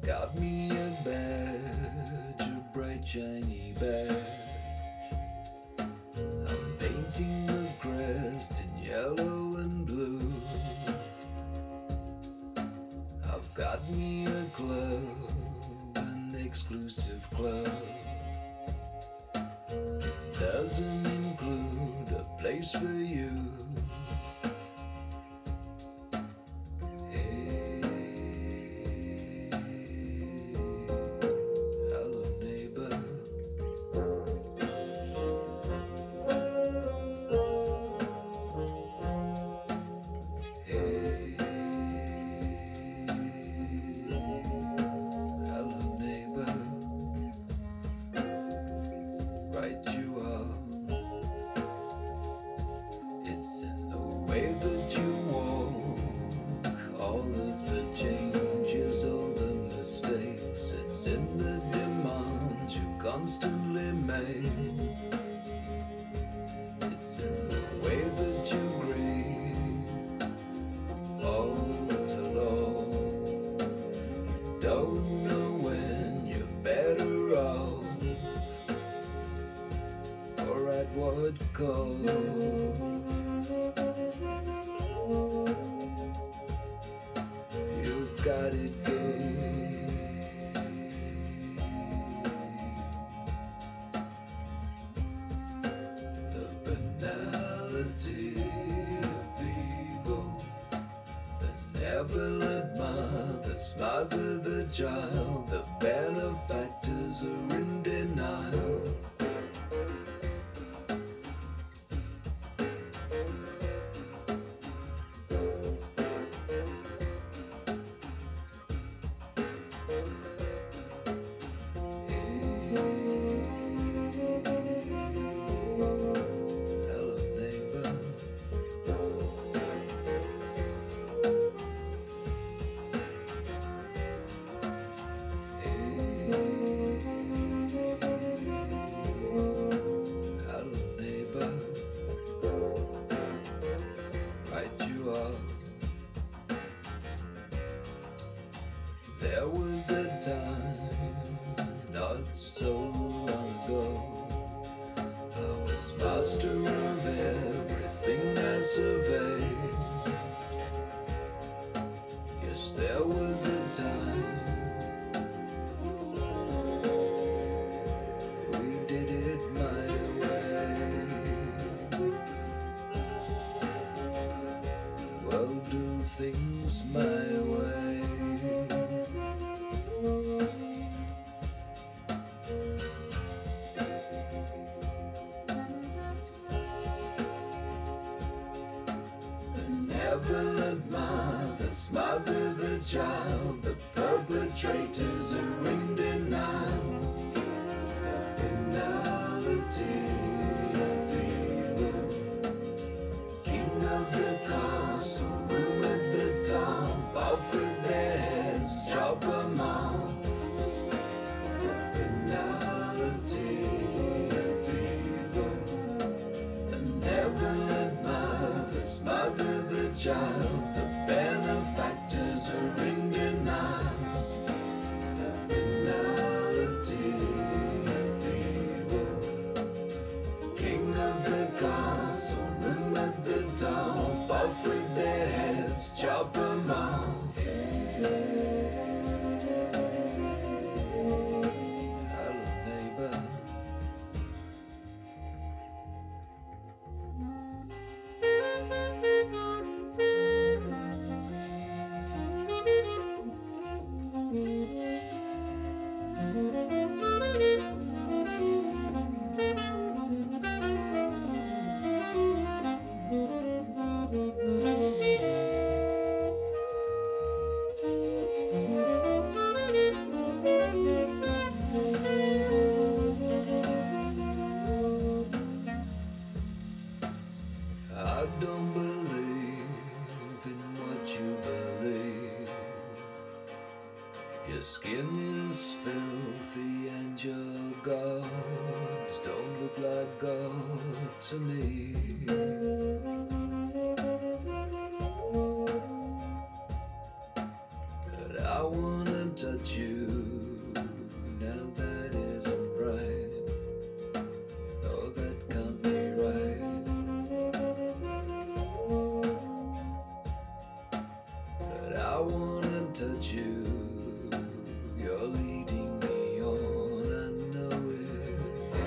got me a badge, a bright shiny badge. I'm painting the crest in yellow and blue. I've got me a club, an exclusive club. Doesn't include a place for you. Hey, hello neighbor. Hey, hello neighbor. Right you are. It's in the way that you walk, all of the changes, all the mistakes. It's in the demands you constantly make. It's in the way that you grieve all of the loss. You don't know when you're better off, or at what cost. You've got it gay. The banality of evil, the benevolent mother, smother the child. The benefactors are in denial. Hello neighbor. Hello neighbor. Right you are. There was a time not so long ago, I was master of everything I surveyed. Yes, there was a time we did it my way. Well, do things my way. Benevolent mother, smother the child. The perpetrators are in denial. The banality of evil, king of the castle, room at the top, off with their heads, chop them off. The banality of evil, benevolent mother, smother the child. The benefactors are in denial. The banality of evil, king of the castle, room at the top, off with their heads, chop them off. Hello neighbor. I don't believe in what you believe. Your skin is filthy and your gods don't look like God to me. But I wanna and touch you. Now that isn't right. No, that can't be right. But I wanna touch you. You're leading me on, I know it.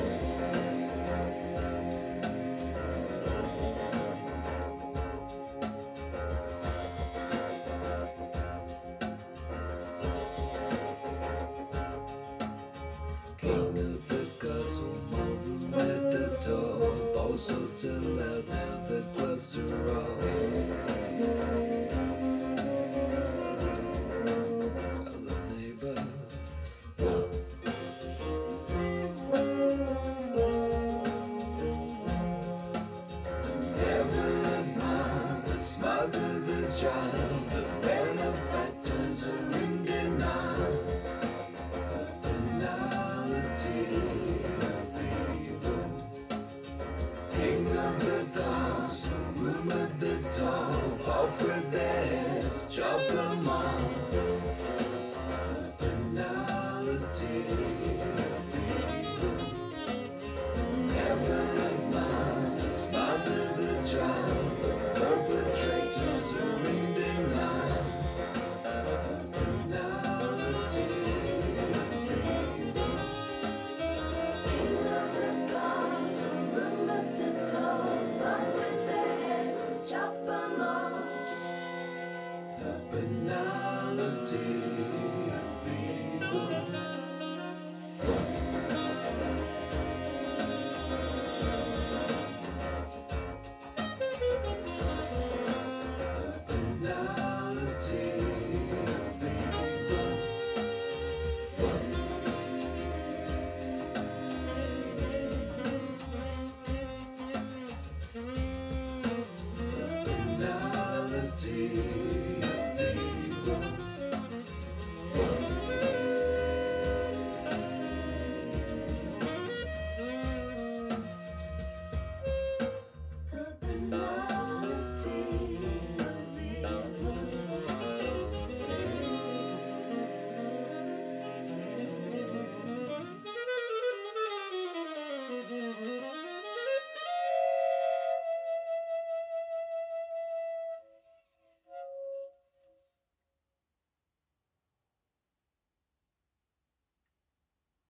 King of the castle, my room at the top. All sorts of loud now, the clubs are off. Hello neighbor. Never look more, but smother the child.